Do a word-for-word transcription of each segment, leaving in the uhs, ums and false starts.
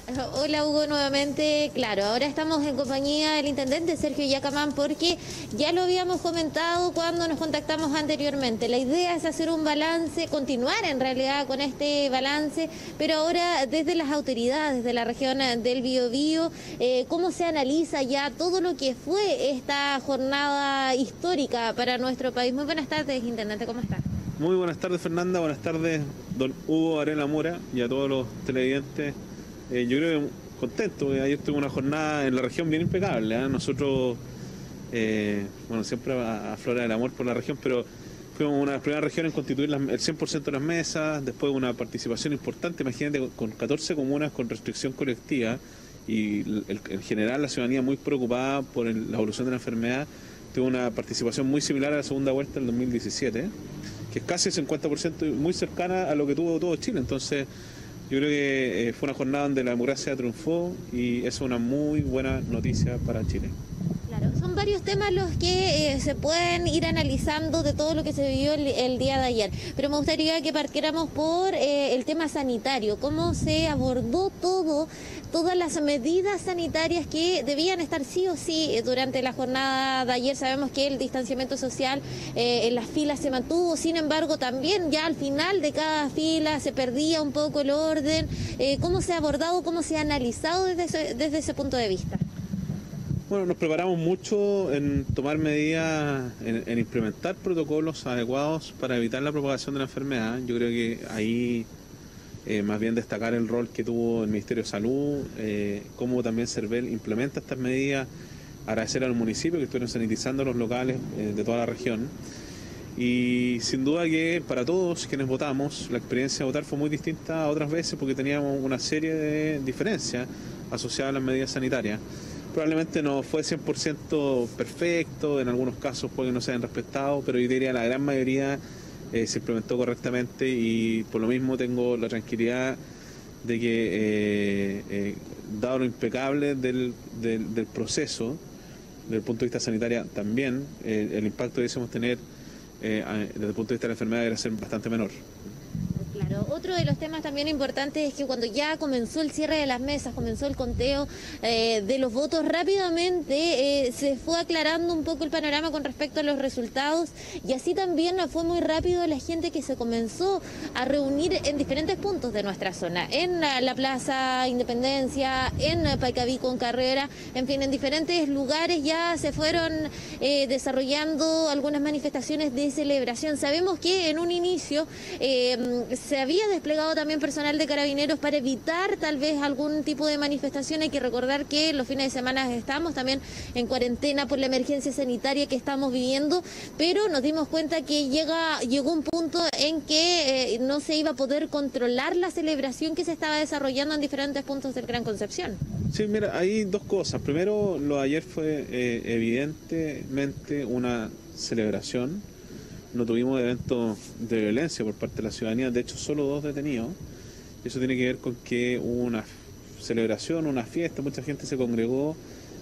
Hola Hugo, nuevamente. Claro, ahora estamos en compañía del intendente Sergio Yacamán porque ya lo habíamos comentado cuando nos contactamos anteriormente. La idea es hacer un balance, continuar en realidad con este balance, pero ahora desde las autoridades de la región del Biobío, eh, ¿cómo se analiza ya todo lo que fue esta jornada histórica para nuestro país? Muy buenas tardes, intendente, ¿cómo está? Muy buenas tardes, Fernanda. Buenas tardes, don Hugo Varela Mora, y a todos los televidentes. Eh, yo creo que contento, ayer tuve una jornada en la región bien impecable, ¿eh? Nosotros, eh, bueno, siempre aflora el amor por la región, pero fuimos una de las primeras regiones en constituir las, el cien por ciento de las mesas, después una participación importante, imagínate, con catorce comunas con restricción colectiva, y el, en general la ciudadanía muy preocupada por el, la evolución de la enfermedad. Tuvo una participación muy similar a la segunda vuelta del dos mil diecisiete, ¿eh? Que es casi el cincuenta por ciento, muy cercana a lo que tuvo todo Chile. Entonces, yo creo que eh, fue una jornada donde la democracia triunfó y es una muy buena noticia para Chile. Claro, son varios temas los que eh, se pueden ir analizando de todo lo que se vivió el, el día de ayer, pero me gustaría que partiéramos por eh, el tema sanitario, cómo se abordó todo, todas las medidas sanitarias que debían estar sí o sí durante la jornada de ayer. Sabemos que el distanciamiento social eh, en las filas se mantuvo, sin embargo también ya al final de cada fila se perdía un poco el orden. Eh, ¿Cómo se ha abordado, cómo se ha analizado desde ese, desde ese punto de vista? Bueno, nos preparamos mucho en tomar medidas, en, en implementar protocolos adecuados para evitar la propagación de la enfermedad. Yo creo que ahí eh, más bien destacar el rol que tuvo el Ministerio de Salud, eh, cómo también CERVEL implementa estas medidas, agradecer al municipio que estuvieron sanitizando los locales eh, de toda la región. Y sin duda que para todos quienes votamos, la experiencia de votar fue muy distinta a otras veces porque teníamos una serie de diferencias asociadas a las medidas sanitarias. Probablemente no fue cien por ciento perfecto, en algunos casos puede que no se hayan respetado, pero yo diría la gran mayoría eh, se implementó correctamente, y por lo mismo tengo la tranquilidad de que, eh, eh, dado lo impecable del, del, del proceso, desde el punto de vista sanitario también, eh, el impacto que deberíamos tener eh, desde el punto de vista de la enfermedad debe ser bastante menor. Claro, otro de los temas también importantes es que cuando ya comenzó el cierre de las mesas, comenzó el conteo eh, de los votos, rápidamente eh, se fue aclarando un poco el panorama con respecto a los resultados, y así también fue muy rápido la gente que se comenzó a reunir en diferentes puntos de nuestra zona, en la, la Plaza Independencia, en Paicaví con Carrera, en fin, en diferentes lugares ya se fueron eh, desarrollando algunas manifestaciones de celebración. Sabemos que en un inicio eh, se había desplegado también personal de carabineros para evitar tal vez algún tipo de manifestación. Hay que recordar que los fines de semana estamos también en cuarentena por la emergencia sanitaria que estamos viviendo, pero nos dimos cuenta que llega, llegó un punto en que eh, no se iba a poder controlar la celebración que se estaba desarrollando en diferentes puntos del Gran Concepción. Sí, mira, hay dos cosas. Primero, lo de ayer fue eh, evidentemente una celebración. No tuvimos eventos de violencia por parte de la ciudadanía, de hecho solo dos detenidos. Eso tiene que ver con que hubo una celebración, una fiesta, mucha gente se congregó.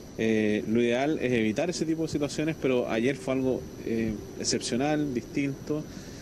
Eh, lo ideal es evitar ese tipo de situaciones, pero ayer fue algo eh, excepcional, distinto,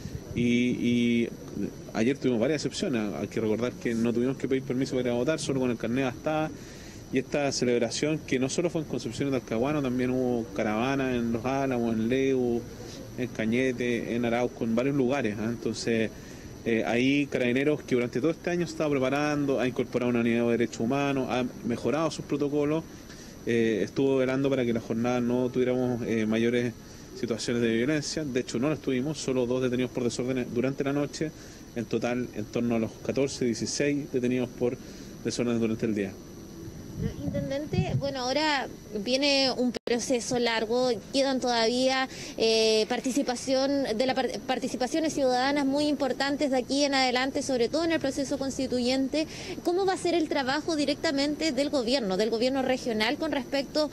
y, y ayer tuvimos varias excepciones. Hay que recordar que no tuvimos que pedir permiso para ir a votar, solo con el carnet bastaba. Y esta celebración, que no solo fue en Concepción y Talcahuano, también hubo caravanas en Los Álamos, en Leu, en Cañete, en Arauco, en varios lugares, ¿eh? Entonces, eh, ahí Carabineros, que durante todo este año se estaba preparando, ha incorporado una unidad de derechos humanos, ha mejorado sus protocolos, eh, estuvo velando para que la jornada no tuviéramos eh, mayores situaciones de violencia. De hecho, no las tuvimos, solo dos detenidos por desórdenes durante la noche, en total en torno a los catorce, dieciséis detenidos por desórdenes durante el día. Intendente, bueno, ahora viene un proceso largo, quedan todavía eh, participación de la part participaciones ciudadanas muy importantes de aquí en adelante, sobre todo en el proceso constituyente. ¿Cómo va a ser el trabajo directamente del gobierno, del gobierno regional con respecto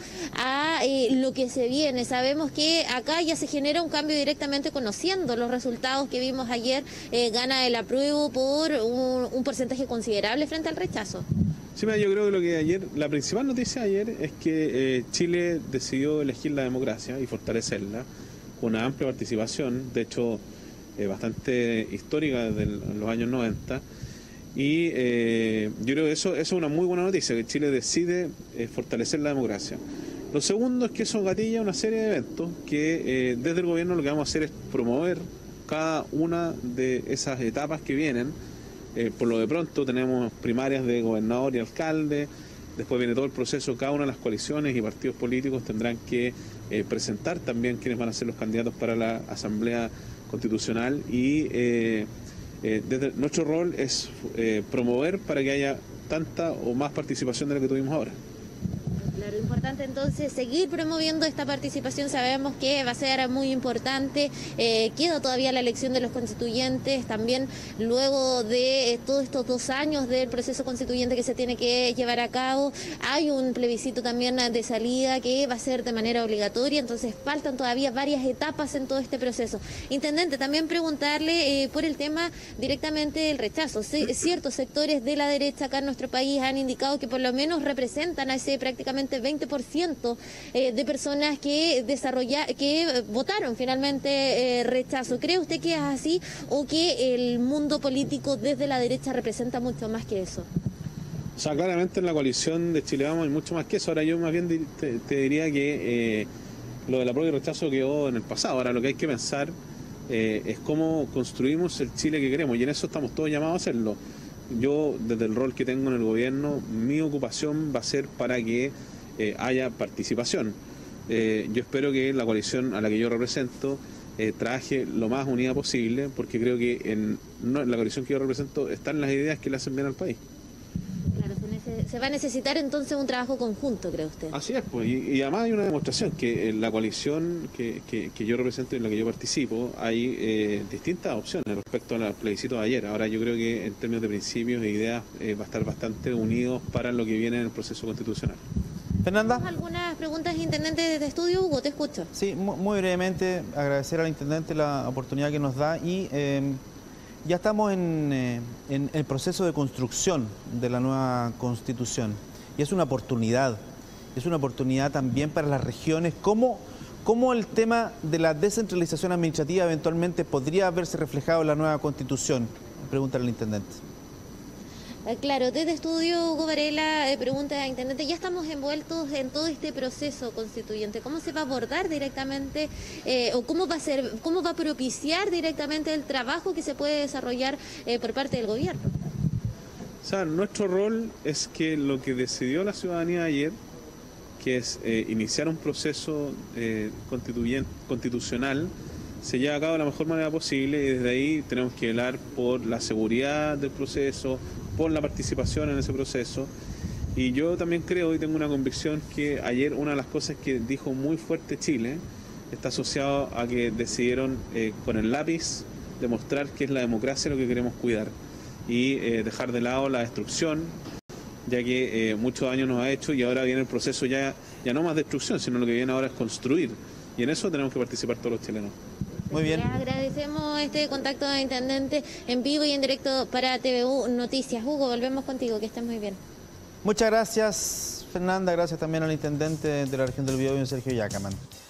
a eh, lo que se viene? Sabemos que acá ya se genera un cambio directamente conociendo los resultados que vimos ayer, eh, gana el apruebo por un, un porcentaje considerable frente al rechazo. Sí, mira, yo creo que lo que ayer, la principal noticia de ayer es que eh, Chile decidió elegir la democracia y fortalecerla con una amplia participación, de hecho eh, bastante histórica desde los años noventa, Y eh, yo creo que eso, eso es una muy buena noticia, que Chile decide eh, fortalecer la democracia. Lo segundo es que eso gatilla una serie de eventos que eh, desde el gobierno lo que vamos a hacer es promover cada una de esas etapas que vienen. Eh, por lo de pronto tenemos primarias de gobernador y alcalde, después viene todo el proceso, cada una de las coaliciones y partidos políticos tendrán que eh, presentar también quiénes van a ser los candidatos para la Asamblea Constitucional y eh, eh, desde, nuestro rol es eh, promover para que haya tanta o más participación de la que tuvimos ahora. Claro, importante entonces seguir promoviendo esta participación, sabemos que va a ser muy importante, eh, queda todavía la elección de los constituyentes, también luego de eh, todos estos dos años del proceso constituyente que se tiene que llevar a cabo, hay un plebiscito también de salida que va a ser de manera obligatoria, entonces faltan todavía varias etapas en todo este proceso. Intendente, también preguntarle eh, por el tema directamente del rechazo. C- ciertos sectores de la derecha acá en nuestro país han indicado que por lo menos representan a ese prácticamente veinte por ciento eh, de personas que desarrolla, que eh, votaron finalmente eh, rechazo. ¿Cree usted que es así o que el mundo político desde la derecha representa mucho más que eso? O sea, claramente en la coalición de Chile Vamos hay mucho más que eso. Ahora yo más bien te, te diría que eh, lo del apruebo y rechazo quedó en el pasado. Ahora lo que hay que pensar eh, es cómo construimos el Chile que queremos y en eso estamos todos llamados a hacerlo. Yo, desde el rol que tengo en el gobierno, mi ocupación va a ser para que Eh, haya participación. Eh, yo espero que la coalición a la que yo represento eh, trabaje lo más unida posible, porque creo que en, no, en la coalición que yo represento están las ideas que le hacen bien al país. Claro, se, nece- se va a necesitar entonces un trabajo conjunto, ¿cree usted? Así es, pues, y, y además hay una demostración que en la coalición que, que, que yo represento y en la que yo participo hay eh, distintas opciones respecto al plebiscito de ayer. Ahora yo creo que en términos de principios e ideas eh, va a estar bastante unidos para lo que viene en el proceso constitucional. Fernanda. ¿Algunas preguntas, intendente, desde estudio? Hugo, te escucho. Sí, muy brevemente, agradecer al intendente la oportunidad que nos da y eh, ya estamos en, eh, en el proceso de construcción de la nueva Constitución y es una oportunidad, es una oportunidad también para las regiones. ¿Cómo, cómo el tema de la descentralización administrativa eventualmente podría verse reflejado en la nueva Constitución? Pregunta al intendente. Claro, desde estudio, Hugo Varela, eh, pregunta, intendente, ya estamos envueltos en todo este proceso constituyente. ¿Cómo se va a abordar directamente eh, o cómo va a ser, cómo va a propiciar directamente el trabajo que se puede desarrollar eh, por parte del gobierno? O sea, nuestro rol es que lo que decidió la ciudadanía ayer, que es eh, iniciar un proceso eh, constituyen- constitucional, se lleve a cabo de la mejor manera posible y desde ahí tenemos que velar por la seguridad del proceso, por la participación en ese proceso. Y yo también creo y tengo una convicción que ayer una de las cosas que dijo muy fuerte Chile está asociado a que decidieron eh, con el lápiz demostrar que es la democracia lo que queremos cuidar y eh, dejar de lado la destrucción, ya que eh, mucho daño nos ha hecho y ahora viene el proceso ya, ya no más destrucción, sino lo que viene ahora es construir. Y en eso tenemos que participar todos los chilenos. Muy bien. Le agradecemos este contacto de intendente en vivo y en directo para T V U Noticias. Hugo, volvemos contigo, que estés muy bien. Muchas gracias, Fernanda. Gracias también al intendente de la región del Biobío, Sergio Yacaman.